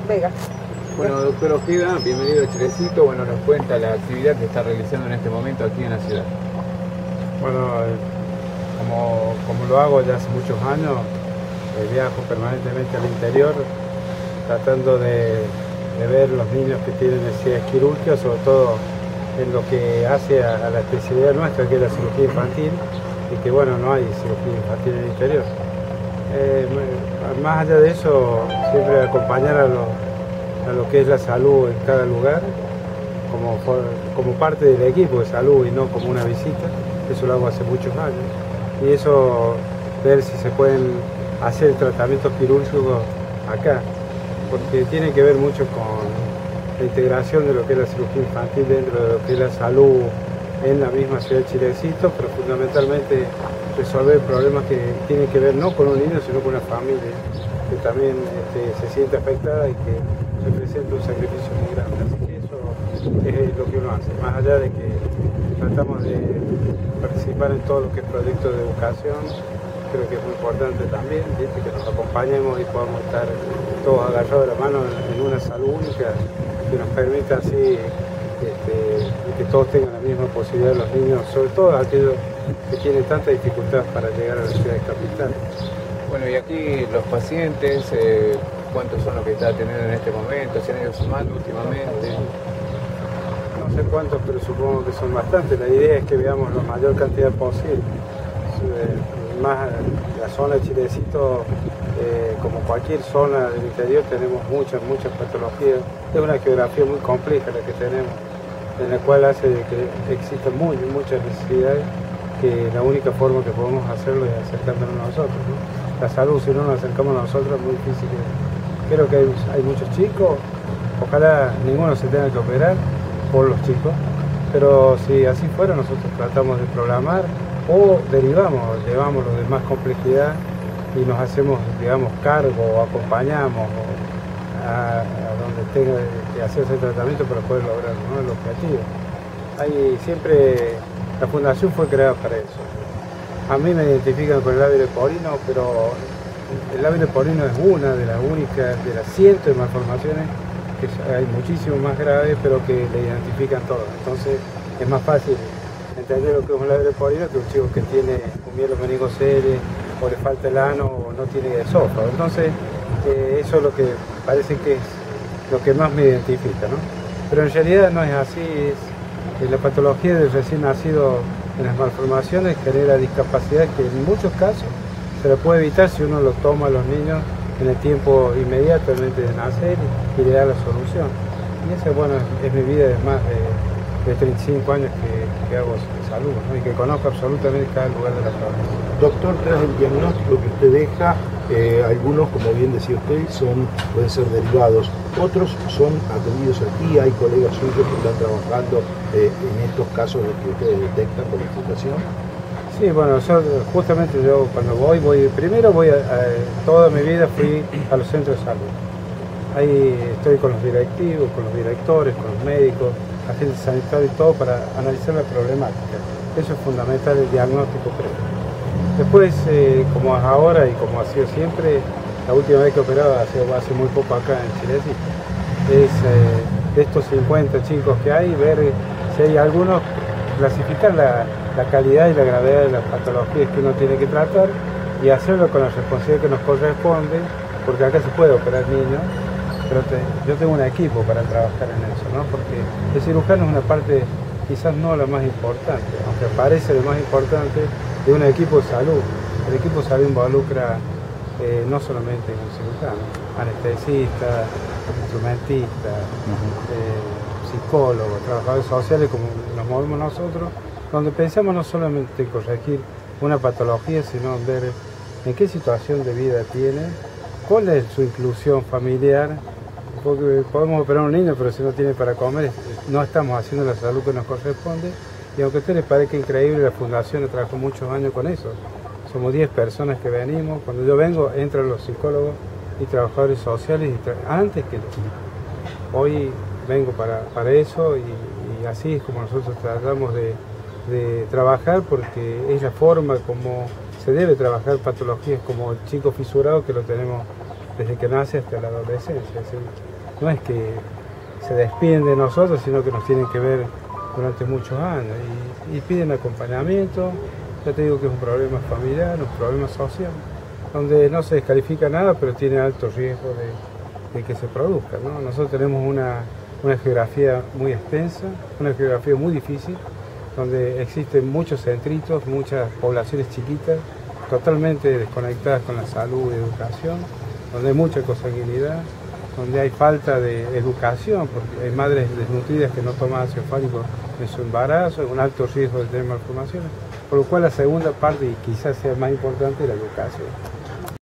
Vega. Bueno, doctor Ojeda, bienvenido a Chilecito. Bueno, nos cuenta la actividad que está realizando en este momento aquí en la ciudad. Bueno, como lo hago ya hace muchos años, viajo permanentemente al interior tratando de ver los niños que tienen necesidades quirúrgicas, sobre todo en lo que hace a la especialidad nuestra, que es la cirugía infantil, y que bueno, no hay cirugía infantil en el interior. Más allá de eso, siempre acompañar a lo que es la salud en cada lugar, como parte del equipo de salud y no como una visita. Eso lo hago hace muchos años. Y eso, ver si se pueden hacer tratamientos quirúrgicos acá, porque tiene que ver mucho con la integración de lo que es la cirugía infantil dentro de lo que es la salud en la misma ciudad de Chilecito, pero fundamentalmente resolver problemas que tienen que ver no con un niño, sino con una familia que también se siente afectada y que representa un sacrificio muy grande. Así que eso es lo que uno hace, más allá de que tratamos de participar en todo lo que es proyectos de educación. Creo que es muy importante también, ¿viste? Que nos acompañemos y podamos estar todos agarrados de la mano en una salud única que nos permita así que todos tengan la misma posibilidad, los niños, sobre todo aquellos que tienen tanta dificultad para llegar a la ciudad capital. Bueno, y aquí los pacientes, ¿cuántos son los que está teniendo en este momento? ¿Se han ido sumando últimamente? No sé cuántos, pero supongo que son bastantes. La idea es que veamos la mayor cantidad posible. Más la zona de Chilecito, como cualquier zona del interior, tenemos muchas patologías. Es una geografía muy compleja la que tenemos, en la cual hace que existan muchas necesidades, que la única forma que podemos hacerlo es acercándonos a nosotros, ¿no? La salud, si no nos acercamos a nosotros, es muy difícil. Creo que hay muchos chicos, ojalá ninguno se tenga que operar por los chicos, pero si así fuera, nosotros tratamos de programar o llevamos lo de más complejidad y nos hacemos, digamos, cargo o acompañamos a donde tenga que hacerse el tratamiento para poder lograr, ¿no?, el objetivo. La fundación fue creada para eso. A mí me identifican con el labio leporino, pero el labio leporino es una de las únicas, de las cientos de malformaciones, que hay muchísimas más graves, pero que le identifican todas. Entonces es más fácil entender lo que es un labio leporino que un chico que tiene un mielomeningocele, o le falta el ano, o no tiene esófago. Entonces eso es lo que parece que es lo que más me identifica, ¿no? Pero en realidad no es así. La patología del recién nacido en las malformaciones genera discapacidad que en muchos casos se la puede evitar si uno lo toma a los niños en el tiempo inmediatamente de nacer y le da la solución. Y esa, bueno, es mi vida de más de 35 años que hago salud, ¿no? Y que conozco absolutamente cada lugar de la provincia. Doctor, tras el diagnóstico que usted deja, algunos, como bien decía usted, pueden ser derivados, otros son atendidos aquí. Hay colegas suyos que están trabajando en estos casos que ustedes detectan por la fundación. Sí, bueno, justamente yo cuando primero toda mi vida fui a los centros de salud. Ahí estoy con los directivos, con los directores, con los médicos, agentes sanitarios y todo para analizar la problemática. Eso es fundamental, el diagnóstico previo. Después, como es ahora y como ha sido siempre, la última vez que operaba hace muy poco acá en Chilecito, es de estos 50 chicos que hay, ver si hay algunos, clasificar la calidad y la gravedad de las patologías que uno tiene que tratar y hacerlo con la responsabilidad que nos corresponde, porque acá se puede operar niños, pero yo tengo un equipo para trabajar en eso, ¿no? Porque el cirujano es una parte quizás no la más importante, aunque parece lo más importante de un equipo de salud. El equipo de salud involucra no solamente un cirujano, anestesista, instrumentista, psicólogos, trabajadores sociales, como nos movemos nosotros, donde pensamos no solamente en corregir una patología, sino en ver en qué situación de vida tiene, cuál es su inclusión familiar, porque podemos operar a un niño, pero si no tiene para comer, no estamos haciendo la salud que nos corresponde. Y aunque a ustedes les parezca increíble, la Fundación trabajó muchos años con eso. Somos 10 personas que venimos. Cuando yo vengo, entran los psicólogos y trabajadores sociales antes que los chicos. Hoy vengo para eso y así es como nosotros tratamos de trabajar, porque es la forma como se debe trabajar patologías como el chico fisurado, que lo tenemos desde que nace hasta la adolescencia. no es que se despiden de nosotros, sino que nos tienen que ver durante muchos años y piden acompañamiento. Ya te digo que es un problema familiar, un problema social, donde no se descalifica nada, pero tiene alto riesgo de que se produzca, ¿no? Nosotros tenemos una geografía muy extensa, una geografía muy difícil, donde existen muchos centritos, muchas poblaciones chiquitas, totalmente desconectadas con la salud y educación, donde hay mucha consanguinidad, donde hay falta de educación, porque hay madres desnutridas que no toman ácido fólico en su embarazo, hay un alto riesgo de tener malformaciones, por lo cual la segunda parte, y quizás sea más importante, es la educación.